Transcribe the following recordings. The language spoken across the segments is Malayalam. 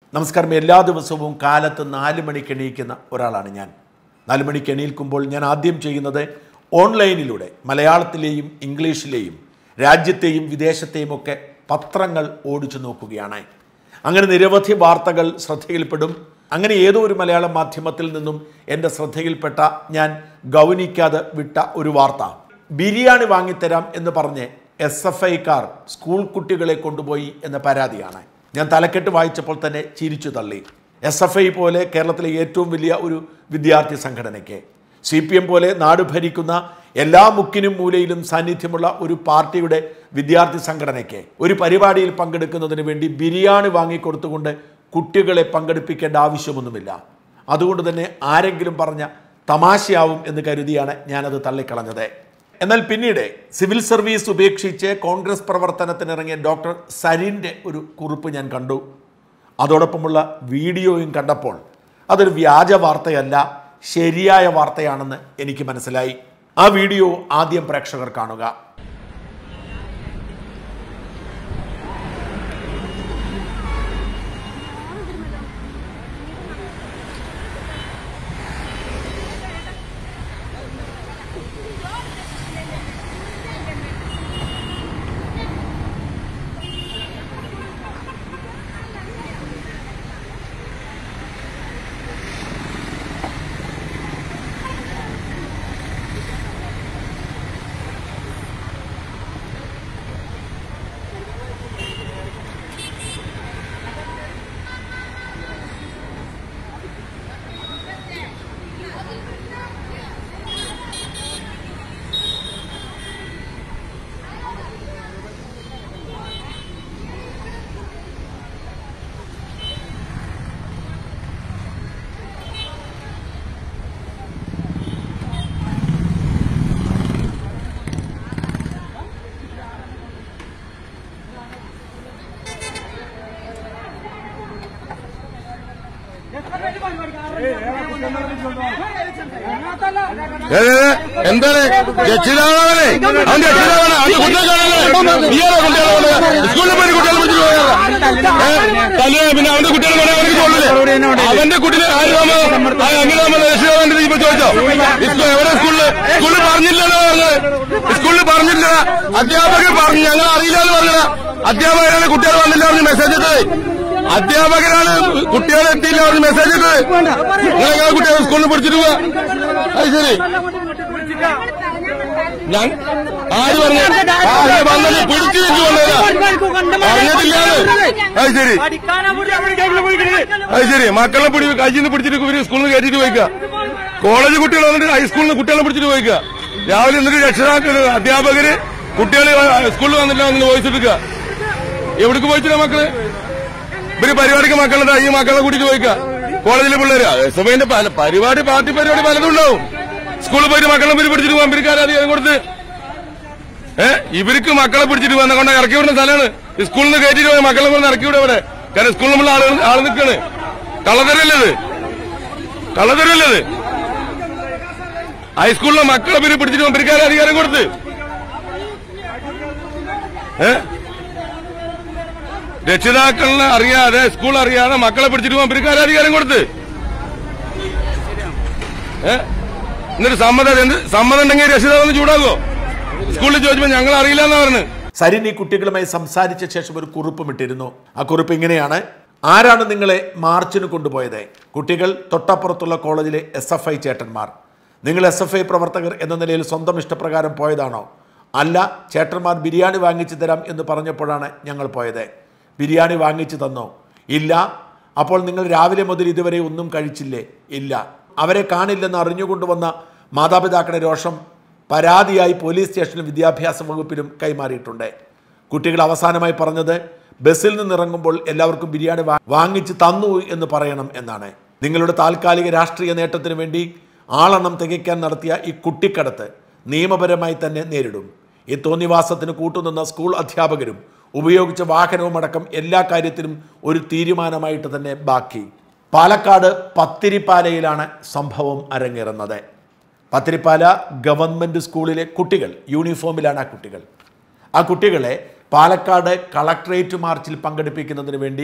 നമസ്കാരം. എല്ലാ ദിവസവും കാലത്ത് 4 മണിക്ക് എണീക്കുന്ന ഒരാളാണ് ഞാൻ. 4 മണിക്ക് എണീൽക്കുമ്പോൾ ഞാൻ ആദ്യം ചെയ്യുന്നത് ഓൺലൈനിലൂടെ മലയാളത്തിലെയും ഇംഗ്ലീഷിലെയും രാജ്യത്തെയും വിദേശത്തെയും ഒക്കെ പത്രങ്ങൾ ഓടിച്ചു നോക്കുകയാണ്. അങ്ങനെ നിരവധി വാർത്തകൾ ശ്രദ്ധയിൽപ്പെടും. അങ്ങനെ ഏതോ ഒരു മലയാള മാധ്യമത്തിൽ നിന്നും എൻ്റെ ശ്രദ്ധയിൽപ്പെട്ട ഞാൻ ഗൗനിക്കാതെ വിട്ട ഒരു വാർത്ത, ബിരിയാണി വാങ്ങിത്തരാം എന്ന് പറഞ്ഞ് SFIക്കാർ സ്കൂൾ കുട്ടികളെ കൊണ്ടുപോയി എന്ന പരാതിയാണ്. ഞാൻ തലക്കെട്ട് വായിച്ചപ്പോൾ തന്നെ ചിരിച്ചു തള്ളി. SFI പോലെ കേരളത്തിലെ ഏറ്റവും വലിയ ഒരു വിദ്യാർത്ഥി സംഘടനയ്ക്ക്, CPM പോലെ നാട് ഭരിക്കുന്ന എല്ലാ മുക്കിനും മൂലയിലും സാന്നിധ്യമുള്ള ഒരു പാർട്ടിയുടെ വിദ്യാർത്ഥി സംഘടനയ്ക്ക് ഒരു പരിപാടിയിൽ പങ്കെടുക്കുന്നതിന് വേണ്ടി ബിരിയാണി വാങ്ങിക്കൊടുത്തുകൊണ്ട് കുട്ടികളെ പങ്കെടുപ്പിക്കേണ്ട ആവശ്യമൊന്നുമില്ല. അതുകൊണ്ട് തന്നെ ആരെങ്കിലും പറഞ്ഞ തമാശയാവും എന്ന് കരുതിയാണ് ഞാനത് തള്ളിക്കളഞ്ഞത്. എന്നാൽ പിന്നീട് സിവിൽ സർവീസ് ഉപേക്ഷിച്ച് കോൺഗ്രസ് പ്രവർത്തനത്തിനിറങ്ങിയ ഡോക്ടർ സരിൻ്റെ ഒരു കുറിപ്പ് ഞാൻ കണ്ടു. അതോടൊപ്പമുള്ള വീഡിയോയും കണ്ടപ്പോൾ അതൊരു വ്യാജ വാർത്തയല്ല, ശരിയായ വാർത്തയാണെന്ന് എനിക്ക് മനസ്സിലായി. ആ വീഡിയോ ആദ്യം പ്രേക്ഷകർ കാണുക. എന്താണ് രക്ഷിതാവാണ്? അവന്റെ രക്ഷിതാവാണ്. അവന്റെ സ്കൂളിൽ പോയി കുട്ടികളെ പിടിച്ചിട്ട് പോയാ പിന്നെ അവന്റെ കുട്ടികളെ പറയാൻ അവർക്ക് തോന്നില്ലേ? അവന്റെ കുട്ടികളെ അങ്ങനെ രക്ഷിതാവാന്റെ ഇപ്പൊ ചോദിച്ചോ? എവിടെ സ്കൂളിൽ പറഞ്ഞില്ലല്ലോ പറഞ്ഞത്. സ്കൂളിൽ പറഞ്ഞില്ല, അധ്യാപകർ പറഞ്ഞു, ഞങ്ങൾ അറിയില്ല എന്ന് പറഞ്ഞത്. അധ്യാപകരാണ് കുട്ടികൾ വന്നില്ല പറഞ്ഞ് മെസ്സേജ് ഇട്ടത്. അധ്യാപകരാണ് കുട്ടികളെ എത്തിയില്ല പറഞ്ഞ് മെസ്സേജ് ഇട്ടത്. നിങ്ങളെ കുട്ടികളെ സ്കൂളിൽ പിടിച്ചിട്ട് പോവാ. അത് ശരി, ഞാൻ ആര് പറഞ്ഞു വന്നത്? പിടിച്ചു വെച്ചു വന്നതാ, പറഞ്ഞിട്ടില്ലാന്ന്. അത് ശരി, അത് ശരി. മക്കളെ കയ്യിൽ നിന്ന് പിടിച്ചിട്ട് ഇവര് സ്കൂളിൽ നിന്ന് കയറ്റിട്ട് പോയിക്ക. കോളേജ് കുട്ടികൾ വന്നിട്ട് ഹൈസ്കൂളിൽ നിന്ന് കുട്ടികളെ പിടിച്ചിട്ട് പോയിക്ക. രാവിലെ എന്നിട്ട് രക്ഷിതാക്കള് അധ്യാപകര് കുട്ടികളെ സ്കൂളിൽ വന്നില്ല എന്ന് വോയിസ് എടുക്കുക. എവിടേക്ക് പോയിച്ചില്ല മക്കള്? ഇവര് പരിപാടിക്ക് മക്കളുടെ ഈ മക്കളെ കൂട്ടിട്ട് പോയിക്ക. കോളേജിലെ പിള്ളേര് SFIന്റെ പരിപാടി, പാർട്ടി പരിപാടി പലതും ഉണ്ടാവും. സ്കൂളിൽ പോയിട്ട് മക്കളെ പിടിച്ചിട്ട് പോകാൻ ഇവർക്ക് അധികാരം കൊടുത്ത് ഇവർക്ക് മക്കളെ പിടിച്ചിട്ട് വന്ന കൊണ്ട് ഇറക്കി വിടുന്ന സ്ഥലമാണ്. സ്കൂളിൽ നിന്ന് കയറ്റിട്ട് പോയ മക്കളെ കൊണ്ട് ഇറക്കി വിടുക അവിടെ. കാരണം സ്കൂളിൽ നമ്മൾ ആള് നിൽക്കാണ്. കള്ളത്തരല്ലത്, കള്ളത്തരല്ലത്. ഹൈസ്കൂളിലെ മക്കളെ പിടിച്ചിട്ട് പോകാൻ ഇവർക്ക് അധികാരം കൊടുത്ത് രക്ഷിതാക്കളിനെ അറിയാതെ, സ്കൂൾ അറിയാതെ മക്കളെ പിടിച്ചിട്ട് പോകാൻ ഇവർക്ക് അധികാരം കൊടുത്ത് എന്നിട്ട് സമ്മതം ഉണ്ടെങ്കിൽ രക്ഷിതാവെന്ന് ചൂടാകോ? സ്കൂളിൽ ചോദിച്ചപ്പോൾ ഞങ്ങൾ അറിയില്ല എന്നാ പറഞ്ഞു. സരിൻ ഈ കുട്ടികളുമായി സംസാരിച്ച ശേഷം ഒരു കുറിപ്പും ഇട്ടിരുന്നു. ആ കുറിപ്പ് ഇങ്ങനെയാണ്: ആരാണ് നിങ്ങളെ മാർച്ചിന് കൊണ്ടുപോയത്? കുട്ടികൾ, തൊട്ടപ്പുറത്തുള്ള കോളേജിലെ SFI ചേട്ടന്മാർ. നിങ്ങൾ SFI പ്രവർത്തകർ എന്ന നിലയിൽ സ്വന്തം ഇഷ്ടപ്രകാരം പോയതാണോ? അല്ല, ചേട്ടന്മാർ ബിരിയാണി വാങ്ങിച്ചു തരാം എന്ന് പറഞ്ഞപ്പോഴാണ് ഞങ്ങൾ പോയത്. ബിരിയാണി വാങ്ങിച്ചു തന്നോ? ഇല്ല. അപ്പോൾ നിങ്ങൾ രാവിലെ മുതൽ ഇതുവരെ ഒന്നും കഴിച്ചില്ലേ? ഇല്ല. അവരെ കാണില്ലെന്ന് അറിഞ്ഞുകൊണ്ടുവന്ന മാതാപിതാക്കളുടെ രോഷം പരാതിയായി പോലീസ് സ്റ്റേഷനിലും വിദ്യാഭ്യാസ വകുപ്പിലും കൈമാറിയിട്ടുണ്ട്. കുട്ടികൾ അവസാനമായി പറഞ്ഞത് ബസ്സിൽ നിന്നിറങ്ങുമ്പോൾ എല്ലാവർക്കും ബിരിയാണി വാങ്ങിച്ച് തന്നു എന്ന് പറയണം എന്നാണ്. നിങ്ങളുടെ താൽക്കാലിക രാഷ്ട്രീയ നേട്ടത്തിന് വേണ്ടി ആളെണ്ണം തികയ്ക്കാൻ നടത്തിയ ഈ കുട്ടിക്കടത്ത് നിയമപരമായി തന്നെ നേരിടും. ഈ തോന്നിവാസത്തിന് കൂട്ടുനിന്ന സ്കൂൾ അധ്യാപകരും ഉപയോഗിച്ച വാഹനവുമടക്കം എല്ലാ കാര്യത്തിലും ഒരു തീരുമാനമായിട്ട് തന്നെ ബാക്കി. പാലക്കാട് പത്തിരിപ്പാലയിലാണ് സംഭവം അരങ്ങേറുന്നത്. പത്തിരിപ്പാല ഗവൺമെൻറ് സ്കൂളിലെ കുട്ടികൾ യൂണിഫോമിലാണ്. ആ കുട്ടികളെ പാലക്കാട് കളക്ട്രേറ്റ് മാർച്ചിൽ പങ്കെടുപ്പിക്കുന്നതിന് വേണ്ടി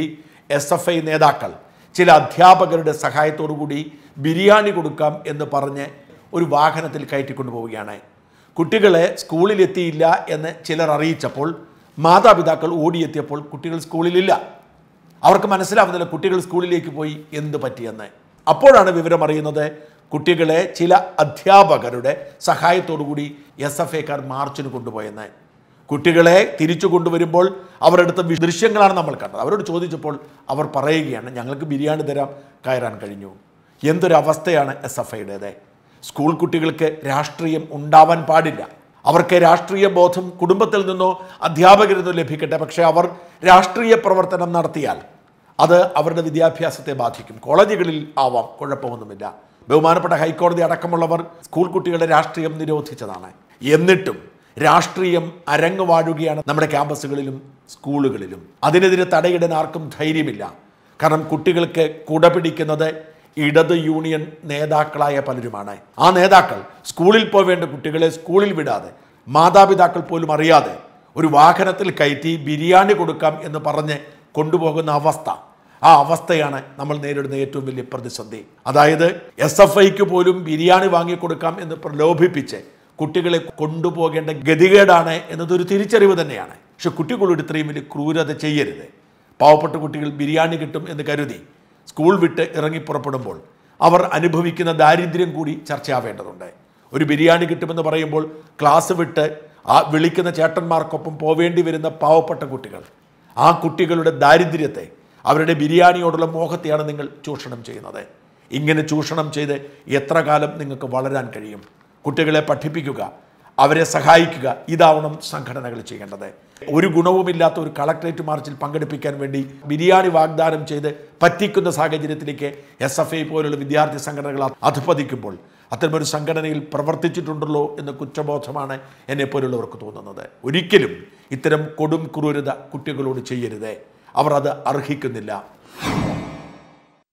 SFI നേതാക്കൾ ചില അധ്യാപകരുടെ സഹായത്തോടു കൂടി ബിരിയാണി കൊടുക്കാം എന്ന് പറഞ്ഞ് ഒരു വാഹനത്തിൽ കയറ്റിക്കൊണ്ടുപോവുകയാണ്. കുട്ടികളെ സ്കൂളിലെത്തിയില്ല എന്ന് ചിലർ അറിയിച്ചപ്പോൾ മാതാപിതാക്കൾ ഓടിയെത്തിയപ്പോൾ കുട്ടികൾ സ്കൂളിലില്ല. അവർക്ക് മനസ്സിലാവുന്നില്ല കുട്ടികൾ സ്കൂളിലേക്ക് പോയി എന്ത് പറ്റിയെന്ന്. അപ്പോഴാണ് വിവരം അറിയുന്നത് കുട്ടികളെ ചില അധ്യാപകരുടെ സഹായത്തോടു കൂടി SFIക്കാർ മാർച്ചിന് കൊണ്ടുപോയെന്ന്. കുട്ടികളെ തിരിച്ചു കൊണ്ടുവരുമ്പോൾ അവരെടുത്ത ദൃശ്യങ്ങളാണ് നമ്മൾ കണ്ടത്. അവരോട് ചോദിച്ചപ്പോൾ അവർ പറയുകയാണ്, ഞങ്ങൾക്ക് ബിരിയാണി തരാം, കയറാൻ കഴിഞ്ഞു. എന്തൊരവസ്ഥയാണ് SFIയുടേത്. സ്കൂൾ കുട്ടികൾക്ക് രാഷ്ട്രീയം ഉണ്ടാവാൻ പാടില്ല. അവർക്ക് രാഷ്ട്രീയ ബോധം കുടുംബത്തിൽ നിന്നോ അധ്യാപകരിൽ നിന്നോ ലഭിക്കട്ടെ. പക്ഷേ അവർ രാഷ്ട്രീയ പ്രവർത്തനം നടത്തിയാൽ അത് അവരുടെ വിദ്യാഭ്യാസത്തെ ബാധിക്കും. കോളേജുകളിൽ ആവാം, കുഴപ്പമൊന്നുമില്ല. ബഹുമാനപ്പെട്ട ഹൈക്കോടതി അടക്കമുള്ളവർ സ്കൂൾ കുട്ടികളുടെ രാഷ്ട്രീയം നിരോധിച്ചതാണ്. എന്നിട്ടും രാഷ്ട്രീയം അരങ്ങുവാഴുകയാണ് നമ്മുടെ ക്യാമ്പസുകളിലും സ്കൂളുകളിലും. അതിനെതിരെ തടയിടാൻ ആർക്കും ധൈര്യമില്ല. കാരണം കുട്ടികൾക്ക് കുടപിടിക്കുന്നത് ഇടത് യൂണിയൻ നേതാക്കളായ പലരുമാണ്. ആ നേതാക്കൾ സ്കൂളിൽ പോവേണ്ട കുട്ടികളെ സ്കൂളിൽ വിടാതെ മാതാപിതാക്കൾ പോലും അറിയാതെ ഒരു വാഹനത്തിൽ കയറ്റി ബിരിയാണി കൊടുക്കാം എന്ന് പറഞ്ഞ് കൊണ്ടുപോകുന്ന അവസ്ഥ, ആ അവസ്ഥയാണ് നമ്മൾ നേരിടുന്ന ഏറ്റവും വലിയ പ്രതിസന്ധി. അതായത് SFIക്ക് പോലും ബിരിയാണി വാങ്ങിക്കൊടുക്കാം എന്ന് പ്രലോഭിപ്പിച്ച് കുട്ടികളെ കൊണ്ടുപോകേണ്ട ഗതികേടാണ് എന്നതൊരു തിരിച്ചറിവ് തന്നെയാണ്. പക്ഷെ കുട്ടികളോട് ഇത്രയും വലിയ ക്രൂരത ചെയ്യരുത്. പാവപ്പെട്ട കുട്ടികൾ ബിരിയാണി കിട്ടും എന്ന് കരുതി സ്കൂൾ വിട്ട് ഇറങ്ങി പുറപ്പെടുമ്പോൾ അവർ അനുഭവിക്കുന്ന ദാരിദ്ര്യം കൂടി ചർച്ചയാവേണ്ടതുണ്ട്. ഒരു ബിരിയാണി കിട്ടുമെന്ന് പറയുമ്പോൾ ക്ലാസ് വിട്ട് ആ വിളിക്കുന്ന ചേട്ടന്മാർക്കൊപ്പം പോവേണ്ടി വരുന്ന പാവപ്പെട്ട കുട്ടികൾ, ആ കുട്ടികളുടെ ദാരിദ്ര്യത്തെ, അവരുടെ ബിരിയാണിയോടുള്ള മോഹത്തെയാണ് നിങ്ങൾ ചൂഷണം ചെയ്യുന്നത്. ഇങ്ങനെ ചൂഷണം ചെയ്ത് എത്ര കാലം നിങ്ങൾക്ക് വളരാൻ കഴിയും? കുട്ടികളെ പഠിപ്പിക്കുക, അവരെ സഹായിക്കുക, ഇതാവണം സംഘടനകൾ ചെയ്യേണ്ടത്. ഒരു ഗുണവുമില്ലാത്ത ഒരു കളക്ട്രേറ്റ് മാർച്ചിൽ പങ്കെടുപ്പിക്കാൻ വേണ്ടി ബിരിയാണി വാഗ്ദാനം ചെയ്ത് പറ്റിക്കുന്ന സാഹചര്യത്തിലേക്ക് SFI പോലുള്ള വിദ്യാർത്ഥി സംഘടനകൾ അധപ്പതിക്കുമ്പോൾ അത്തരമൊരു സംഘടനയിൽ പ്രവർത്തിച്ചിട്ടുണ്ടല്ലോ എന്ന കുറ്റബോധമാണ് എന്നെപ്പോലുള്ളവർക്ക് തോന്നുന്നത്. ഒരിക്കലും ഇത്തരം കൊടും ക്രൂരത കുട്ടികളോട് ചെയ്യരുത്. അവർ അത് അർഹിക്കുന്നില്ല.